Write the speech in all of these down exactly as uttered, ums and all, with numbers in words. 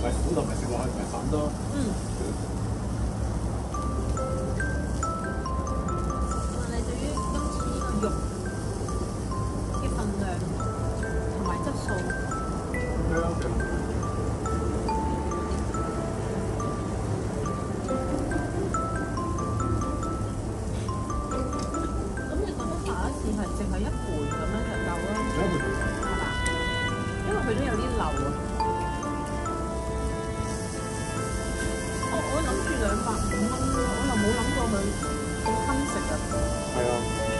咪苦同埋食落去咪粉咯。 嗯。你對於今次呢個肉嘅份量同埋質素， 係啊，幾好。 咁你覺得下一次係淨係一盤咁樣就夠啦？ 一盤就夠。 係嘛？因為佢都有啲流啊。我我諗住兩百五蚊，我又冇諗過佢咁襟食啊。 係啊。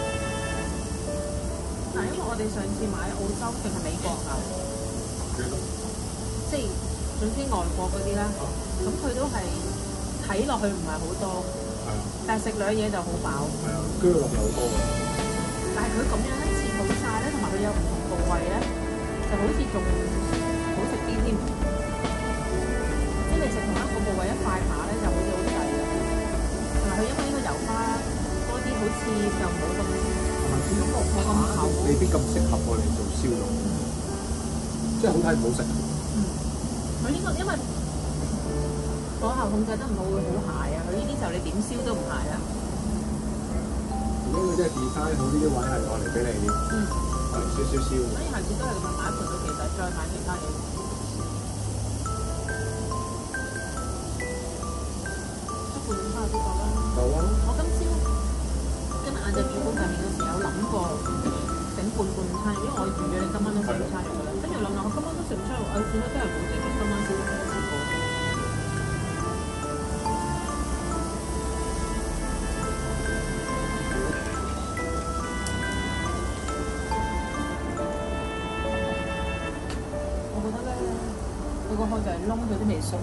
嗱，因為我哋上次買澳洲定係美國牛， 幾多？ 即係總之外國嗰啲啦，咁佢都係睇落去唔係好多， 係啊。 但係食兩嘢就好飽。 係啊，薑落又好多㗎。 但係佢咁樣咧切好晒咧，同埋佢有唔同部位咧，就好似仲好食啲添。即係你食同一個部位一塊扒咧，就好似好細啦。同埋佢因為呢個油花多啲，好似就冇咁冇冇咁厚。 未必咁適合我哋做燒肉，即係好睇唔好食。 嗯，佢呢個因為火候控制得唔好會好鞋啊！佢呢啲就你點燒都唔鞋啦。 如果佢真係 design 好呢啲位係愛嚟俾你， 嗯， 係少少燒。 所以下次都係咁樣買一盤到其實再買其他嘢。一盤五花都夠啦。 夠啊！ 我今朝今日晏晝煮煲上面嗰時有諗過整半半午餐肉，因為我預咗你今晚都食午餐肉㗎啦。跟住諗諗，我今晚都食午餐肉，誒算啦，真係冇整，今晚先食一個。我覺得咧，佢個殼就係燶咗啲味素。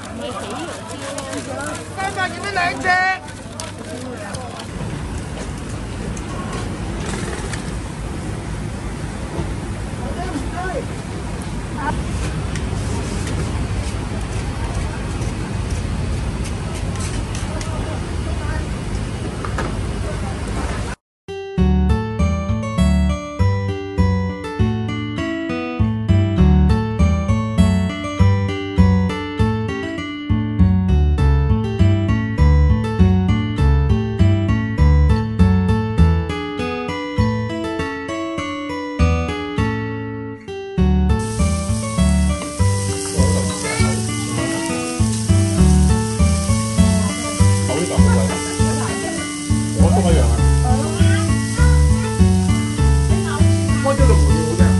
三百幾蚊兩隻。 我都一樣啊。開咗個門要好聽。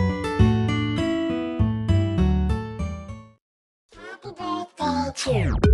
Happy birthday to you.